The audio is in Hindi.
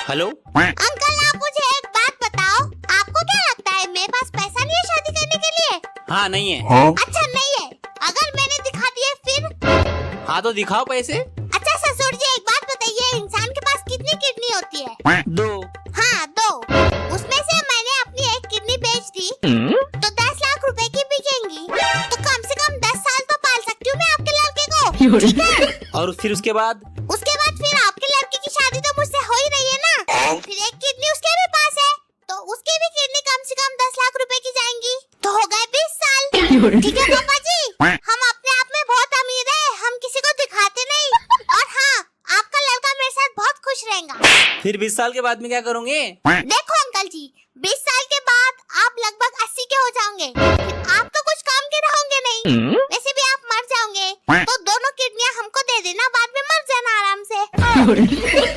हेलो अंकल, आप मुझे एक बात बताओ, आपको क्या लगता है मेरे पास पैसा नहीं है शादी करने के लिए? हाँ नहीं है। अच्छा नहीं है, अगर मैंने दिखा दिए फिर? हाँ तो दिखाओ पैसे। अच्छा ससुर जी, एक बात बताइए, इंसान के पास कितनी किडनी होती है? 2। हाँ 2। उसमें से मैंने अपनी एक किडनी बेच दी तो 10 लाख रुपए की बिकेंगी, तो कम से कम 10 साल तो पाल सकती हूँ मैं आपके लड़के को, ठीक है? और फिर उसके बाद फिर आपके लड़के की शादी तो मुझसे हो ही रही है ना, फिर एक किडनी उसके भी पास है तो उसकी भी किडनी कम से कम 10 लाख रुपए की जाएंगी, तो हो गए 20 साल। ठीक है पापा जी, हम अपने आप में बहुत अमीर है, हम किसी को दिखाते नहीं। और हाँ, आपका लड़का मेरे साथ बहुत खुश रहेगा। फिर 20 साल के बाद में क्या करोगे? देखो अंकल जी, 20 साल के बाद आप लगभग 80 के हो जाओगे, फिर आप तो कुछ काम के रहोगे नहीं, वैसे भी आप मर जाओगे, तो दोनों किडनियां हमको दे देना, बाद में मर जाना आराम से।